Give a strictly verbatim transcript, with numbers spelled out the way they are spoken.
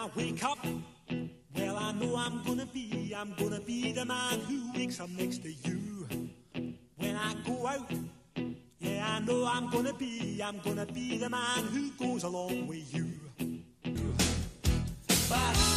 I wake up, well, I know I'm gonna be, I'm gonna be the man who wakes up next to you. When I go out, yeah, I know I'm gonna be, I'm gonna be the man who goes along with you. But